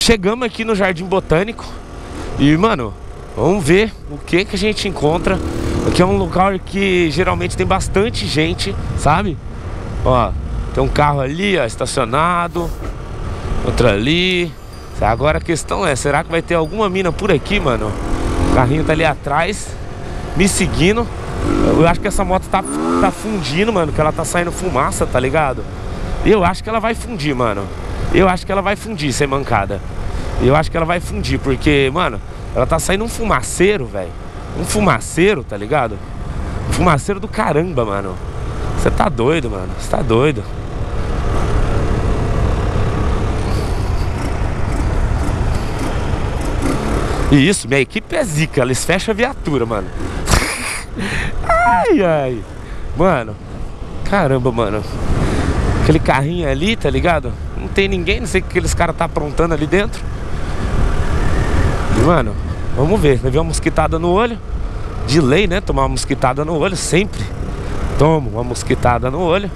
chegamos aqui no Jardim Botânico. E, mano, vamos ver o que a gente encontra. Aqui é um lugar que geralmente tem bastante gente, sabe? Ó, tem um carro ali, ó, estacionado. Outro ali. Agora a questão é, será que vai ter alguma mina por aqui, mano? O carrinho tá ali atrás, me seguindo. Eu acho que essa moto tá fundindo, mano, que ela tá saindo fumaça, tá ligado? Eu acho que ela vai fundir, mano. Eu acho que ela vai fundir, sem mancada. Eu acho que ela vai fundir, porque, mano, ela tá saindo um fumaceiro, velho. Um fumaceiro, tá ligado? Um fumaceiro do caramba, mano. Você tá doido, mano. Você tá doido. E isso, minha equipe é zica. Eles fecham a viatura, mano. Ai, ai. Mano, caramba, mano. Aquele carrinho ali, tá ligado? Não tem ninguém, não sei o que aqueles caras tá aprontando ali dentro. E, mano, vamos ver. Levei uma mosquitada no olho. De lei, né? Tomar uma mosquitada no olho, sempre. Tomo uma mosquitada no olho.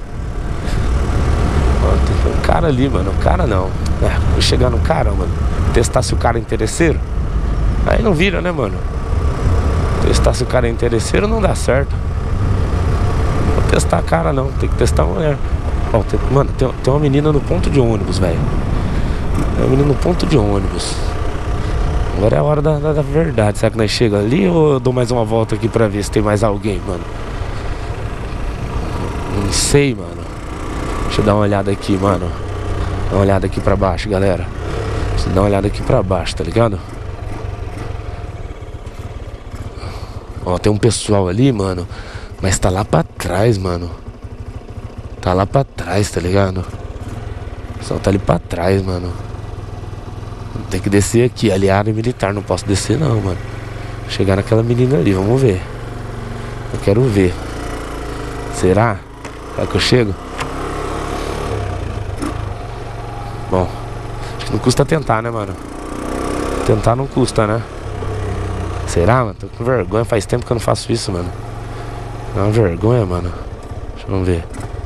Ó, tem um cara ali, mano. O cara não. Vou chegar no cara, mano. Testar se o cara é interesseiro. Aí não vira, né, mano? Testar se o cara é interesseiro não dá certo. Não vou testar a cara, não. Tem que testar a mulher. Ó, mano, tem uma menina no ponto de ônibus, velho. Tem uma menina no ponto de ônibus. Agora é a hora da verdade. Será que nós chegamos ali ou eu dou mais uma volta aqui pra ver se tem mais alguém, mano? Não sei, mano. Deixa eu dar uma olhada aqui, mano. Dá uma olhada aqui pra baixo, galera. Deixa eu dar uma olhada aqui pra baixo, tá ligado? Ó, tem um pessoal ali, mano. Mas tá lá pra trás, mano. Tá lá pra trás, tá ligado? O pessoal tá ali pra trás, mano. Tem que descer aqui. Ali é área militar, não posso descer não, mano. Chegar naquela menina ali, vamos ver. Eu quero ver. Será? Será que eu chego? Bom, acho que não custa tentar, né, mano? Tentar não custa, né? Será, mano? Tô com vergonha, faz tempo que eu não faço isso, mano. É uma vergonha, mano. Deixa eu ver.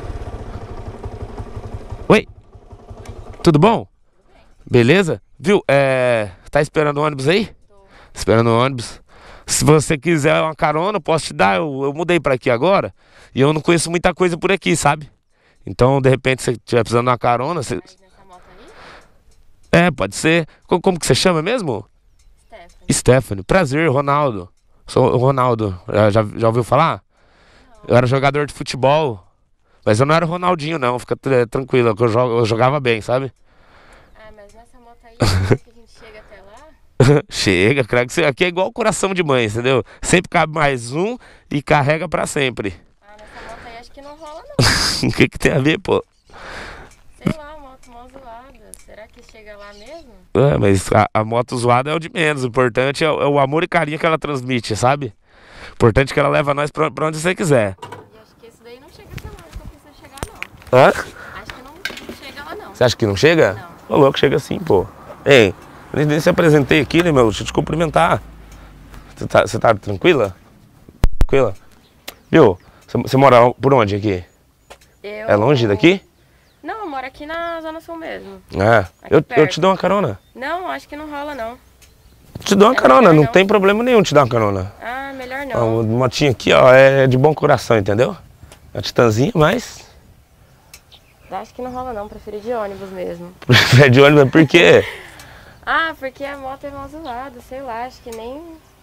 Oi! Tudo bom? Beleza? Viu? Tá esperando o ônibus aí? Tô. Esperando o ônibus. Se você quiser uma carona, eu posso te dar. Eu mudei pra aqui agora. E eu não conheço muita coisa por aqui, sabe? Então, de repente, se você estiver precisando de uma carona... Você... Mas nessa moto ali? Pode ser. Como que você chama mesmo? Stephanie. Prazer, Ronaldo. Sou o Ronaldo. Já ouviu falar? Não. Eu era jogador de futebol. Mas eu não era o Ronaldinho, não. Fica tranquilo, que eu jogava bem, sabe? Ah, mas nessa moto aí, que a gente chega até lá? Chega, creio que aqui é igual coração de mãe, entendeu? Sempre cabe mais um e carrega pra sempre. Ah, nessa moto aí acho que não rola, não. O que tem a ver, pô? Sei lá, moto mó zoada. Será que chega lá mesmo? Mas a moto zoada é o de menos. O importante é o amor e carinho que ela transmite, sabe? O importante é que ela leva nós pra onde você quiser. E acho que esse daí não chega até lá, acho que eu preciso chegar, não. Hã? Acho que não chega lá, não. Você acha que não chega? Não. Ô, louco, chega sim, pô. Ei, eu nem se apresentei aqui, né, meu? Deixa eu te cumprimentar. Você tá tranquila? Tranquila? Viu? Você mora por onde aqui? É longe daqui? Não, eu moro aqui na Zona Sul mesmo. Eu te dou uma carona. Não, acho que não rola, não. Te dou uma carona, não tem problema nenhum te dar uma carona. Ah, melhor não. Ó, a motinha aqui, ó, é de bom coração, entendeu? É uma titanzinha, mas... Acho que não rola não, prefiro de ônibus mesmo. Prefere de ônibus, por quê? Porque a moto é mal zoada, sei lá, acho que nem...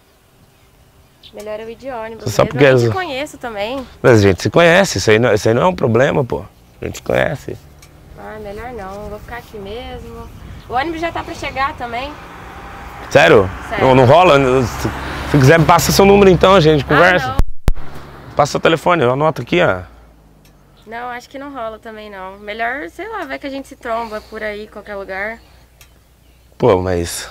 Melhor eu ir de ônibus Só mesmo. porque Eu te conheço também. Mas a gente se conhece, isso aí não é um problema, pô. A gente se conhece. Melhor não, vou ficar aqui mesmo. O ônibus já tá pra chegar também. Sério? Sério. Não rola? Se quiser, passa seu número então, a gente conversa. Não. Passa seu telefone, eu anoto aqui, ó. Não, acho que não rola também não. Melhor, sei lá, vai que a gente se tromba por aí, qualquer lugar. Pô, mas...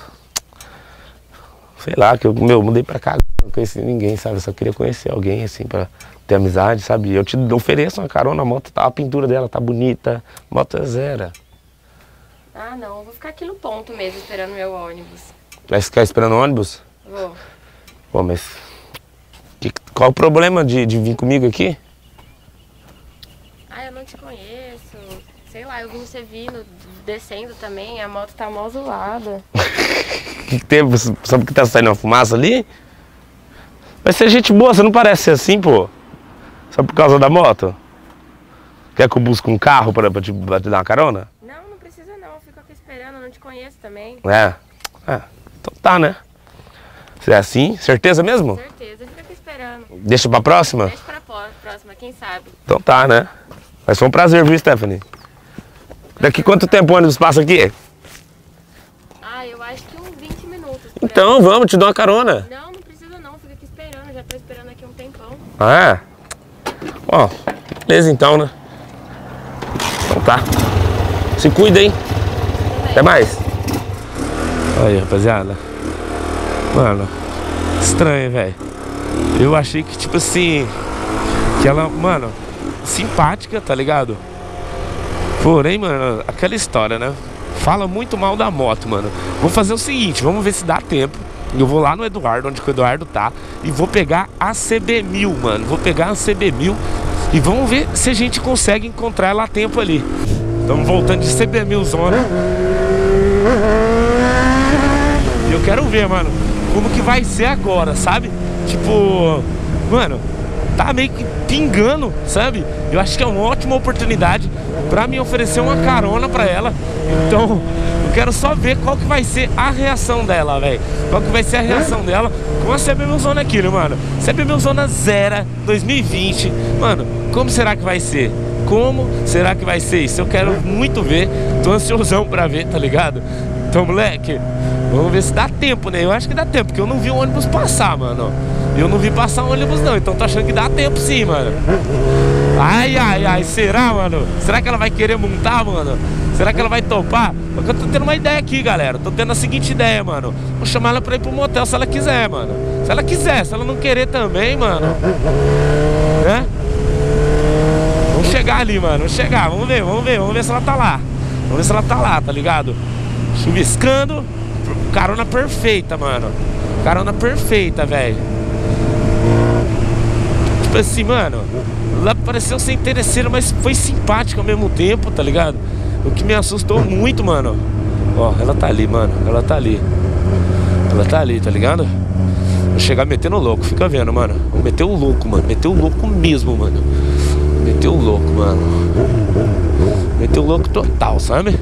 Sei lá, que eu mudei pra cá, não conheci ninguém, sabe? Eu só queria conhecer alguém, assim, pra ter amizade, sabe? Eu te ofereço uma carona, a moto, a pintura dela tá bonita, a moto é zero. Não, eu vou ficar aqui no ponto mesmo, esperando meu ônibus. Vai ficar esperando o ônibus? Vou. Pô, mas... Qual o problema de vir comigo aqui? Eu não te conheço. Sei lá, eu vi você vindo, descendo também, a moto tá mó zoada. Que teve? Só porque tá saindo uma fumaça ali? Vai ser gente boa, você não parece ser assim, pô. Só por causa da moto? Quer que eu busque um carro pra te dar uma carona? Não precisa não, eu fico aqui esperando, eu não te conheço também. Então tá, né? Se é assim, certeza mesmo? Certeza, fica aqui esperando. Deixa pra próxima? Deixa pra próxima, quem sabe. Então tá, né? Mas foi um prazer, viu, Stephanie? Daqui quanto tempo o ônibus passa aqui? Eu acho que uns 20 minutos. Então, vamos, te dou uma carona. Não precisa não, fica aqui esperando, já tô esperando aqui um tempão. Ó, beleza então, né? Então tá. Se cuida, hein? Até mais. Aí, rapaziada. Mano, estranho, velho. Eu achei que, tipo assim, que ela, mano, simpática, tá ligado? Porém, mano, aquela história, né? Fala muito mal da moto, mano. Vou fazer o seguinte, vamos ver se dá tempo. Eu vou lá no Eduardo, onde o Eduardo tá, e vou pegar a CB1000, mano. Vou pegar a CB1000 e vamos ver se a gente consegue encontrar ela a tempo ali. Estamos voltando de CB1000 zona. E eu quero ver, mano, como que vai ser agora, sabe? Tipo, mano, tá meio que pingando, sabe? Eu acho que é uma ótima oportunidade pra me oferecer uma carona pra ela. Então, eu quero só ver qual que vai ser a reação dela, velho. Qual que vai ser a reação dela com a CB1000 Zona aqui, mano. CB1000 Zona 0 2020. Mano, como será que vai ser? Como será que vai ser isso? Eu quero muito ver. Tô ansiosão pra ver, tá ligado? Então, moleque, vamos ver se dá tempo, né? Eu acho que dá tempo, porque eu não vi o ônibus passar, mano. Eu não vi passar o ônibus não, então tô achando que dá tempo sim, mano. Ai, será, mano? Será que ela vai querer montar, mano? Será que ela vai topar? Porque eu tô tendo uma ideia aqui, galera. Tô tendo a seguinte ideia, mano. Vou chamar ela pra ir pro motel se ela quiser, mano. Se ela quiser, se ela não querer também, mano, né? Vamos chegar ali, mano. Vamos chegar, vamos ver se ela tá lá. Vamos ver se ela tá lá, tá ligado? Chuviscando. Carona perfeita, mano. Carona perfeita, velho. Tipo assim, mano, ela pareceu ser interesseira, mas foi simpática ao mesmo tempo, tá ligado? O que me assustou muito, mano. Ó, ela tá ali, mano. Ela tá ali. Ela tá ali, tá ligado? Vou chegar metendo louco, fica vendo, mano. Vou meter o louco, mano. Meter o louco mesmo, mano. Meter o louco, mano. Meter o louco total, sabe?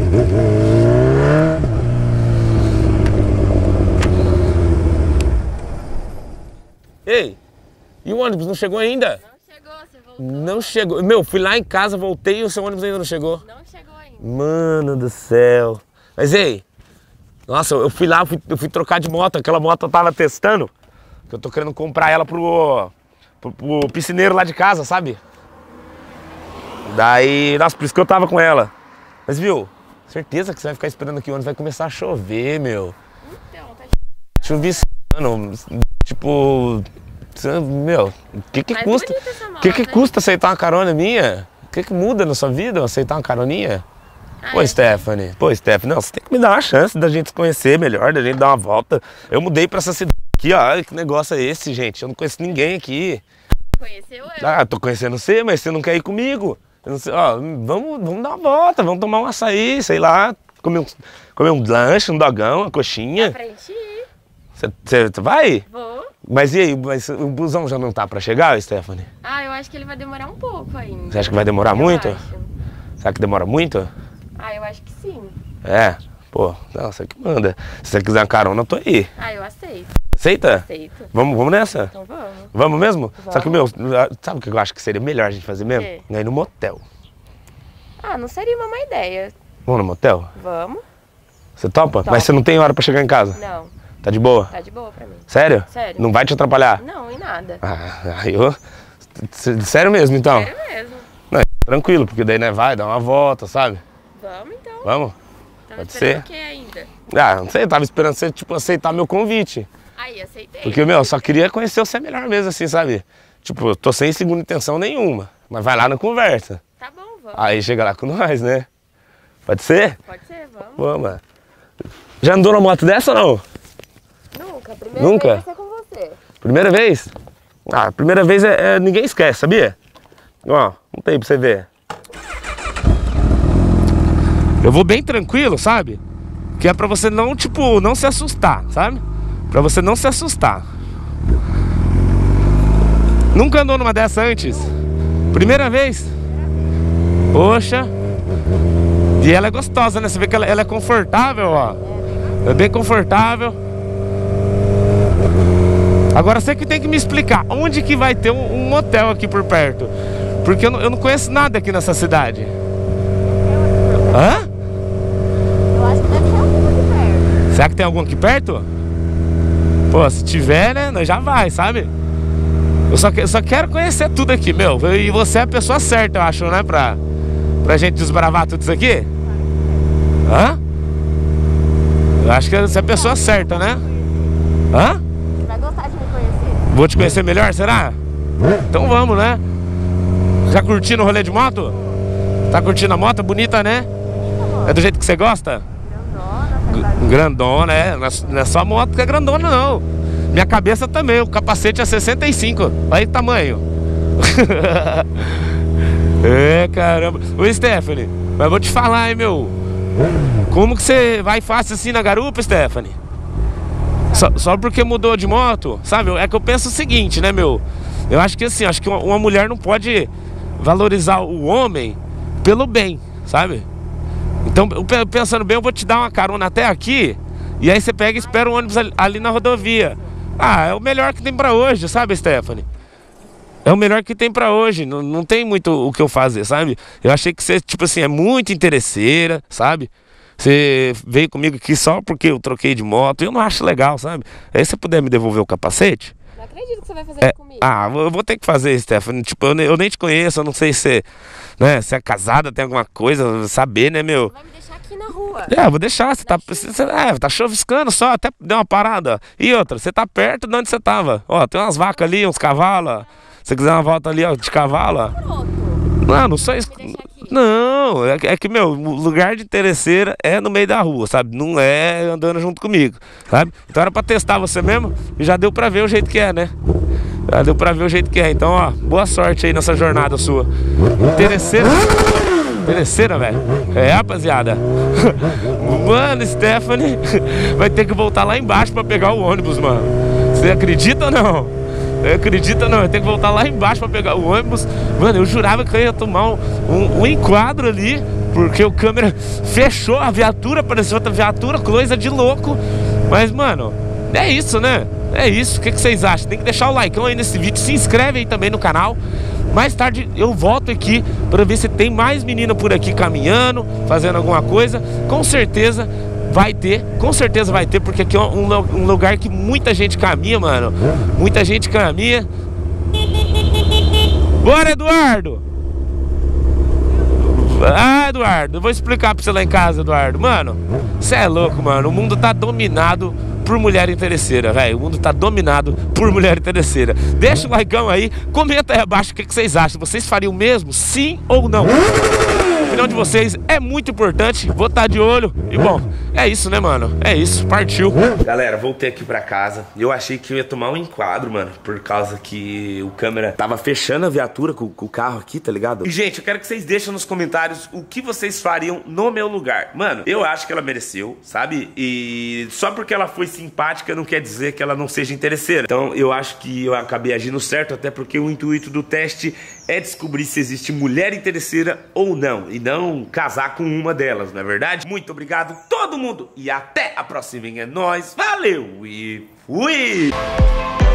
Ei, e o ônibus não chegou ainda? Não chegou, você voltou. Não chegou. Meu, fui lá em casa, voltei e o seu ônibus ainda não chegou. Não chegou ainda. Mano do céu. Mas ei, nossa, eu fui lá, eu fui trocar de moto. Aquela moto eu tava testando, que eu tô querendo comprar ela pro piscineiro lá de casa, sabe? Daí, nossa, por isso que eu tava com ela. Mas viu, certeza que você vai ficar esperando aqui o ônibus, vai começar a chover, meu. Então, tá Chuviscando, tipo... Meu, o que custa? Que custa aceitar uma carona minha? O que muda na sua vida aceitar uma caroninha? Pô, Stephanie, não, você tem que me dar uma chance da gente se conhecer melhor, da gente dar uma volta. Eu mudei pra essa cidade aqui, ó, que negócio é esse, gente? Eu não conheço ninguém aqui. Conheceu eu? Tô conhecendo você, mas você não quer ir comigo. Eu não sei, ó, vamos dar uma volta, vamos tomar um açaí, sei lá, comer um lanche, um dogão, uma coxinha. Pra gente ir. Você vai? Vou. Mas e aí, o busão já não tá pra chegar, Stephanie? Eu acho que ele vai demorar um pouco ainda. Você acha que vai demorar muito? Acho. Será que demora muito? Eu acho que sim. É? Pô, não, você que manda. Se você quiser uma carona, eu tô aí. Eu aceito. Aceita? Aceito. Vamos nessa? Então vamos. Vamos mesmo? Vamos. Só que, meu, sabe o que eu acho que seria melhor a gente fazer mesmo? O quê? Ir no motel. Não seria uma má ideia. Vamos no motel? Vamos? Você topa? Topo. Mas você não tem hora pra chegar em casa? Não. Tá de boa? Tá de boa pra mim. Sério? Sério. Não vai te atrapalhar? Não, em nada. Sério mesmo, então? Sério mesmo. Não, tranquilo, porque daí, né, vai dar uma volta, sabe? Vamos então. Vamos? Tava Pode esperando ser? o que ainda? Não sei, eu tava esperando você, tipo, aceitar meu convite. Aí, aceitei. Porque, meu, eu só queria conhecer você melhor mesmo, assim, sabe? Tipo, eu tô sem segunda intenção nenhuma, mas vai lá na conversa. Tá bom, vamos. Aí chega lá com nós, né? Pode ser? Pode ser, vamos. Vamos. Já andou na moto dessa ou não? Nunca. Primeira Nunca? vez vai ser com você. Primeira vez? Primeira vez ninguém esquece, sabia? Ó, não tem pra você ver. Eu vou bem tranquilo, sabe? Que é pra você não, tipo, não se assustar, sabe? Pra você não se assustar. Nunca andou numa dessa antes? Primeira vez? Poxa. E ela é gostosa, né? Você vê que ela é confortável, ó. É bem confortável. Agora você que tem que me explicar onde que vai ter um motel aqui por perto. Porque eu não conheço nada aqui nessa cidade. Hã? Eu acho que deve ter algum aqui perto. Será que tem algum aqui perto? Pô, se tiver, né? Nós já vai, sabe? Eu só quero conhecer tudo aqui, meu. E você é a pessoa certa, eu acho, né? Pra gente desbravar tudo isso aqui. Hã? Eu acho que você é a pessoa certa, né? Hã? Você vai gostar de me conhecer. Vou te conhecer melhor, será? Então vamos, né? Já curtindo o rolê de moto? Tá curtindo a moto? Bonita, né? É do jeito que você gosta? Grandona, é. Não é só a moto que é grandona, não. Minha cabeça também, o capacete é 65. Olha aí o tamanho. É, caramba. Ô, Stephanie, mas vou te falar, hein, meu. Como que você vai fácil assim na garupa, Stephanie? Só porque mudou de moto, sabe? É que eu penso o seguinte, né, meu? Eu acho que assim, acho que uma mulher não pode valorizar o homem pelo bem, sabe? Então, pensando bem, eu vou te dar uma carona até aqui. E aí você pega e espera o ônibus ali na rodovia. Ah, é o melhor que tem pra hoje, sabe, Stephanie? É o melhor que tem pra hoje, não tem muito o que eu fazer, sabe? Eu achei que você, tipo assim, é muito interesseira, sabe? Você veio comigo aqui só porque eu troquei de moto, eu não acho legal, sabe? Aí você puder me devolver o capacete? Não acredito que você vai fazer isso comigo. Ah, eu vou ter que fazer, Stephanie. Tipo, eu nem te conheço, eu não sei se, né, se é casada, tem alguma coisa, saber, né, meu? Vai me deixar aqui na rua. É, vou deixar, tá chuviscando só, até deu uma parada. E outra, você tá perto de onde você tava. Ó, tem umas vacas ali, uns cavalos, ó. Se você quiser uma volta ali, ó, de cavalo, ó. Não só isso. Não, é que, meu, o lugar de interesseira é no meio da rua, sabe? Não é andando junto comigo, sabe? Então era pra testar você mesmo e já deu pra ver o jeito que é, né? Já deu pra ver o jeito que é. Então, ó, boa sorte aí nessa jornada sua. Interesseira. Interesseira, velho. É, rapaziada. Mano, Stephanie vai ter que voltar lá embaixo pra pegar o ônibus, mano. Você acredita ou não? Acredita não, eu tenho que voltar lá embaixo pra pegar o ônibus. Mano, eu jurava que eu ia tomar um enquadro ali, porque o câmera fechou a viatura, apareceu outra viatura, coisa de louco. Mas, mano, é isso, né? É isso, o que vocês acham? Tem que deixar o like aí nesse vídeo, se inscreve aí também no canal. Mais tarde eu volto aqui pra ver se tem mais menina por aqui caminhando, fazendo alguma coisa. Com certeza vai ter, porque aqui é um lugar que muita gente caminha, mano. Muita gente caminha. Bora, Eduardo! Ah, Eduardo, eu vou explicar pra você lá em casa, Eduardo. Mano, você é louco, mano. O mundo tá dominado por mulher interesseira, velho. O mundo tá dominado por mulher interesseira. Deixa o likeão aí, comenta aí abaixo o que vocês acham. Vocês fariam o mesmo? Sim ou não? A opinião de vocês é muito importante. Vou estar de olho. E bom, é isso, né, mano? É isso, partiu. Galera, voltei aqui pra casa. Eu achei que eu ia tomar um enquadro, mano, por causa que o câmera tava fechando a viatura com o carro aqui, tá ligado? E, gente, eu quero que vocês deixem nos comentários o que vocês fariam no meu lugar. Mano, eu acho que ela mereceu, sabe? E só porque ela foi simpática não quer dizer que ela não seja interesseira. Então, eu acho que eu acabei agindo certo, até porque o intuito do teste é descobrir se existe mulher interesseira ou não, e não casar com uma delas, não é verdade? Muito obrigado todo mundo e até a próxima. É nóis, valeu e fui!